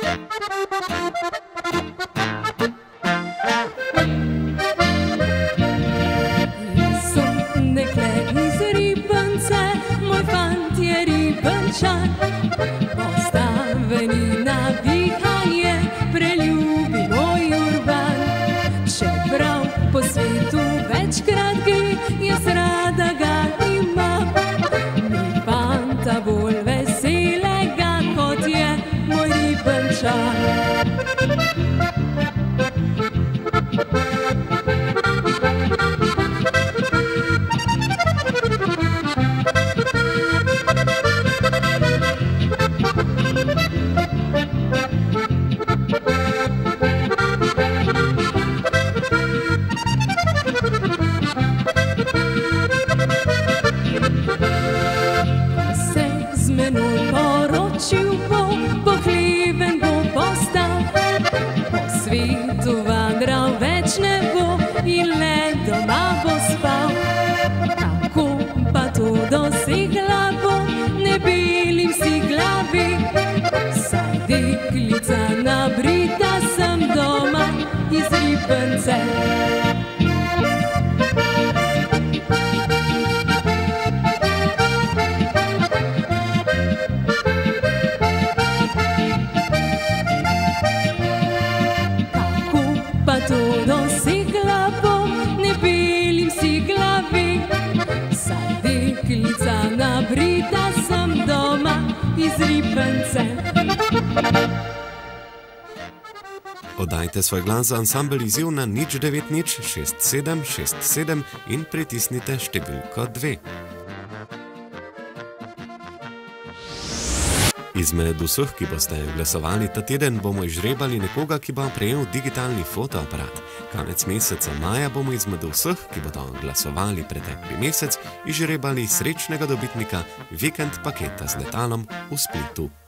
Postaveni na dihanje, preljubi moj urban. Čeprav po svetu večkrat gre, jaz rada ga imam. Ni fanta bolj veselega, kot je moj Ribenčan. Poročil bo, pohleven bo postal, po svetu vandral več ne bo in le doma bo spal. Kako pa to dosegla bo, ne belim si glavi, saj deklica nabrita sem doma iz Ribence. Pa to dosegla bo, ne belim si glavi, saj deklica nabrita sem doma iz Ribence. Oddajte svoj glas za ansambel Izziv na 090 67 67 in pritisnite številko 2. Izmed vseh, ki boste glasovali ta teden, bomo izžrebali nekoga, ki bo prejel digitalni fotoaparat. Konec meseca maja bomo izmed vseh, ki bodo glasovali pretekli mesec, izžrebali srečnega dobitnika vikend paketa z letalom v Splitu.